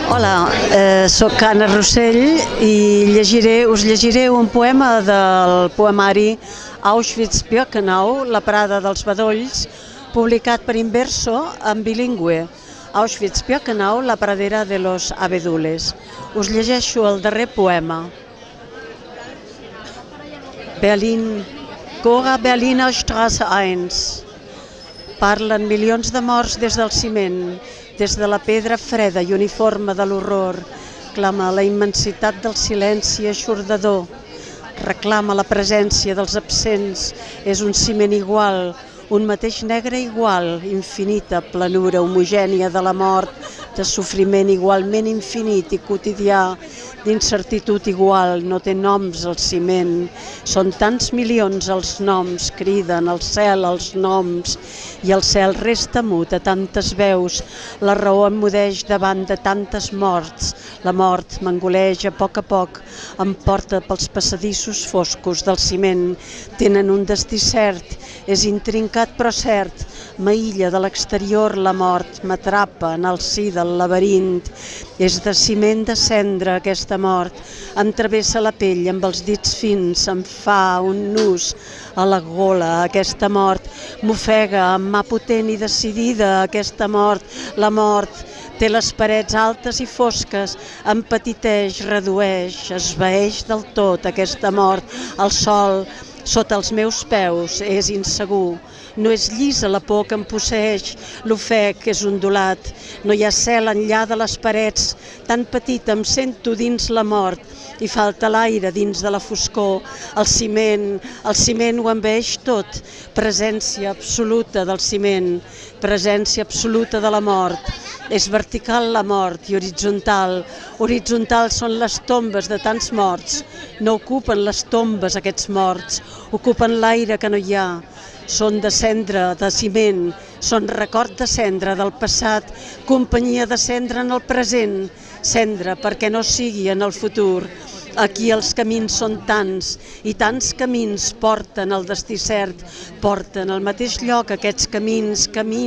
Hola, soc Anna Rossell i us llegiré un poema del poemari Auschwitz-Birkenau, la parada dels bedolls, publicat per Inverso en bilingüe. Auschwitz-Birkenau, la pradera de los abedules. Us llegeixo el darrer poema. Berlín, Cora Berliner Straße 1. Parlen milions de morts des del ciment, des de la pedra freda i uniforme de l'horror. Clama la immensitat del silenci eixordador. Reclama la presència dels absents. És un ciment igual, un mateix negre igual, infinita planura homogènia de la mort, de sofriment igualment infinit i quotidià, d'incertitud igual, no té noms el ciment. Són tants milions els noms, criden al cel els noms, i el cel resta mut a tantes veus. La raó emmudeix davant de tantes morts. La mort m'engoleix a poc, em porta pels passadissos foscos del ciment. Tenen un destí cert, és intrincat però cert. M'aïlla de l'exterior la mort, m'atrapa en el si del laberint. És de ciment de cendra aquesta mort, em travessa la pell amb els dits fins, em fa un nus a la gola aquesta mort, m'ofega amb mà potent i decidida aquesta mort. La mort té les parets altes i fosques, empetiteix, redueix, esvaeix del tot aquesta mort. El sol sota els meus peus és insegur. No és llisa la por que em posseeix, l'ofec és ondulat. No hi ha cel enllà de les parets, tan petita em sento dins la mort i falta l'aire dins de la foscor. El ciment ho envaeix tot, presència absoluta del ciment, presència absoluta de la mort. És vertical la mort i horitzontal. Horitzontal són les tombes de tants morts. No ocupen les tombes aquests morts, ocupen l'aire que no hi ha. Són de cendra, de ciment, són record de cendra del passat, companyia de cendra en el present, cendra perquè no sigui en el futur. Aquí els camins són tants i tants camins porten al destí cert, porten al mateix lloc aquests camins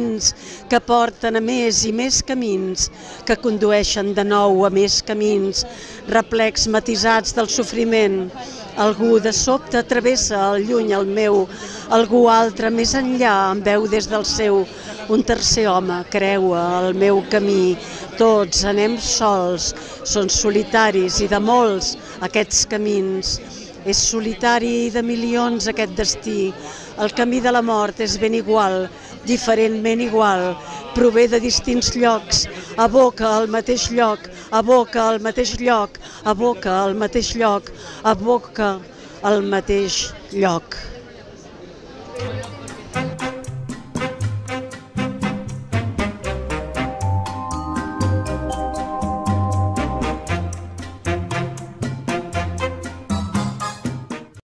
que porten a més i més camins, que condueixen de nou a més camins, replecs matisats del sofriment. Algú de sobte travessa el lluny el meu, algú altre més enllà em veu des del seu. Un tercer home creua el meu camí, tots anem sols, són solitaris i de molts aquests camins. És solitari i de milions aquest destí. El camí de la mort és ben igual, diferentment igual, prové de distints llocs, aboca al mateix lloc, aboca al mateix lloc, aboca al mateix lloc, aboca al mateix lloc.